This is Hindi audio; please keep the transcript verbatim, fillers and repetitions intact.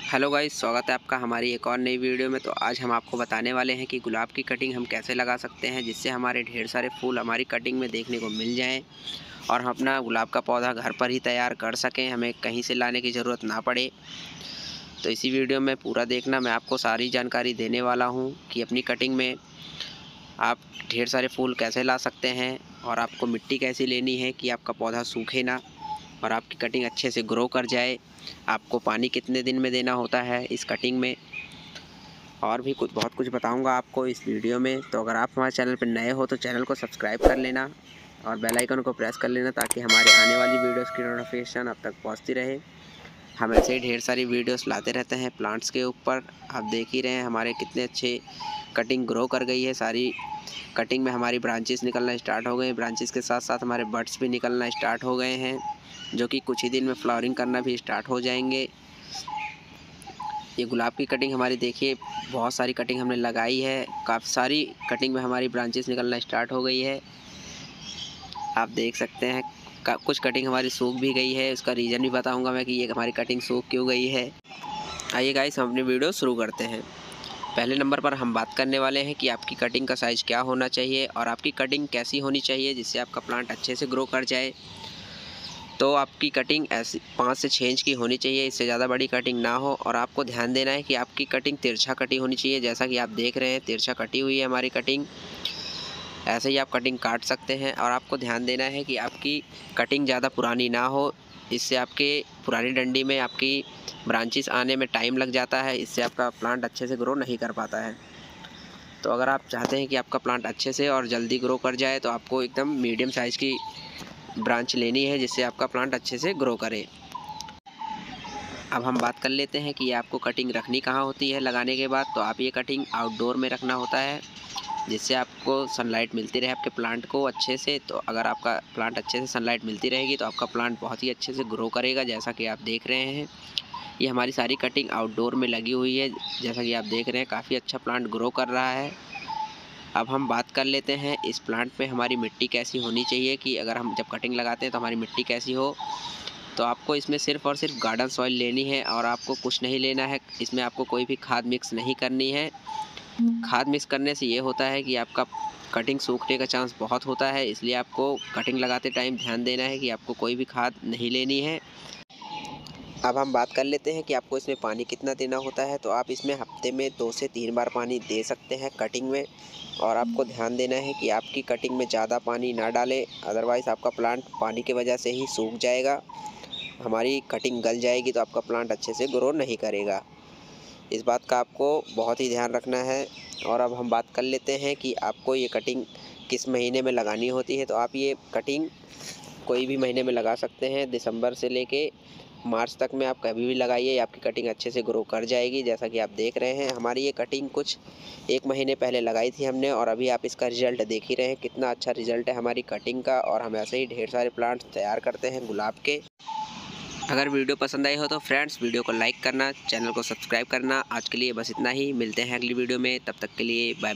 हेलो गाइस, स्वागत है आपका हमारी एक और नई वीडियो में। तो आज हम आपको बताने वाले हैं कि गुलाब की कटिंग हम कैसे लगा सकते हैं जिससे हमारे ढेर सारे फूल हमारी कटिंग में देखने को मिल जाएं और हम अपना गुलाब का पौधा घर पर ही तैयार कर सकें, हमें कहीं से लाने की ज़रूरत ना पड़े। तो इसी वीडियो में पूरा देखना, मैं आपको सारी जानकारी देने वाला हूँ कि अपनी कटिंग में आप ढेर सारे फूल कैसे ला सकते हैं और आपको मिट्टी कैसी लेनी है कि आपका पौधा सूखे ना और आपकी कटिंग अच्छे से ग्रो कर जाए। आपको पानी कितने दिन में देना होता है इस कटिंग में, और भी कुछ बहुत कुछ बताऊंगा आपको इस वीडियो में। तो अगर आप हमारे चैनल पर नए हो तो चैनल को सब्सक्राइब कर लेना और बेल आइकन को प्रेस कर लेना ताकि हमारे आने वाली वीडियोस की नोटिफिकेशन आप तक पहुंचती रहे। हम ऐसे ही ढेर सारी वीडियोस लाते रहते हैं प्लांट्स के ऊपर। आप देख ही रहे हैं हमारे कितने अच्छे कटिंग ग्रो कर गई है। सारी कटिंग में हमारी ब्रांचेस निकलना स्टार्ट हो गए, ब्रांचेस के साथ साथ हमारे बड्स भी निकलना स्टार्ट हो गए हैं जो कि कुछ ही दिन में फ्लावरिंग करना भी स्टार्ट हो जाएंगे। ये गुलाब की कटिंग हमारी देखिए, बहुत सारी कटिंग हमने लगाई है, काफ़ी सारी कटिंग में हमारी ब्रांचेस निकलना स्टार्ट हो गई है। आप देख सकते हैं कुछ कटिंग हमारी सूख भी गई है, उसका रीज़न भी बताऊंगा मैं कि ये हमारी कटिंग सूख क्यों गई है। आइए गाइस, हम अपनी वीडियो शुरू करते हैं। पहले नंबर पर हम बात करने वाले हैं कि आपकी कटिंग का साइज़ क्या होना चाहिए और आपकी कटिंग कैसी होनी चाहिए जिससे आपका प्लांट अच्छे से ग्रो कर जाए। तो आपकी कटिंग ऐसी पाँच से छः इंच की होनी चाहिए, इससे ज़्यादा बड़ी कटिंग ना हो। और आपको ध्यान देना है कि आपकी कटिंग तिरछा कटी होनी चाहिए। जैसा कि आप देख रहे हैं तिरछा कटी हुई है हमारी कटिंग, ऐसे ही आप कटिंग काट सकते हैं। और आपको ध्यान देना है कि आपकी कटिंग ज़्यादा पुरानी ना हो, इससे आपके पुरानी डंडी में आपकी ब्रांचेस आने में टाइम लग जाता है, इससे आपका प्लांट अच्छे से ग्रो नहीं कर पाता है। तो अगर आप चाहते हैं कि आपका प्लांट अच्छे से और जल्दी ग्रो कर जाए तो आपको एकदम मीडियम साइज़ की ब्रांच लेनी है जिससे आपका प्लांट अच्छे से ग्रो करे। अब हम बात कर लेते हैं कि आपको कटिंग रखनी कहाँ होती है लगाने के बाद। तो आप ये कटिंग आउटडोर में रखना होता है जिससे आपको सनलाइट मिलती रहे आपके प्लांट को अच्छे से। तो अगर आपका प्लांट अच्छे से सनलाइट मिलती रहेगी तो आपका प्लांट बहुत ही अच्छे से ग्रो करेगा। जैसा कि आप देख रहे हैं ये हमारी सारी कटिंग आउटडोर में लगी हुई है। जैसा कि आप देख रहे हैं काफ़ी अच्छा प्लांट ग्रो कर रहा है। अब हम बात कर लेते हैं इस प्लांट में हमारी मिट्टी कैसी होनी चाहिए कि अगर हम जब कटिंग लगाते हैं तो हमारी मिट्टी कैसी हो। तो आपको इसमें सिर्फ़ और सिर्फ गार्डन सॉइल लेनी है और आपको कुछ नहीं लेना है। इसमें आपको कोई भी खाद मिक्स नहीं करनी है। खाद मिक्स करने से ये होता है कि आपका कटिंग सूखने का चांस बहुत होता है, इसलिए आपको कटिंग लगाते टाइम ध्यान देना है कि आपको कोई भी खाद नहीं लेनी है। अब हम बात कर लेते हैं कि आपको इसमें पानी कितना देना होता है। तो आप इसमें हफ्ते में दो से तीन बार पानी दे सकते हैं कटिंग में। और आपको ध्यान देना है कि आपकी कटिंग में ज़्यादा पानी ना डालें, अदरवाइज़ आपका प्लांट पानी की वजह से ही सूख जाएगा, हमारी कटिंग गल जाएगी तो आपका प्लांट अच्छे से ग्रो नहीं करेगा। इस बात का आपको बहुत ही ध्यान रखना है। और अब हम बात कर लेते हैं कि आपको ये कटिंग किस महीने में लगानी होती है। तो आप ये कटिंग कोई भी महीने में लगा सकते हैं, दिसंबर से लेके मार्च तक में आप कभी भी लगाइए, आपकी कटिंग अच्छे से ग्रो कर जाएगी। जैसा कि आप देख रहे हैं हमारी ये कटिंग कुछ एक महीने पहले लगाई थी हमने और अभी आप इसका रिज़ल्ट देख ही रहे हैं कितना अच्छा रिज़ल्ट है हमारी कटिंग का। और हम ऐसे ही ढेर सारे प्लांट्स तैयार करते हैं गुलाब के। अगर वीडियो पसंद आई हो तो फ्रेंड्स वीडियो को लाइक करना, चैनल को सब्सक्राइब करना। आज के लिए बस इतना ही, मिलते हैं अगली वीडियो में, तब तक के लिए बाय।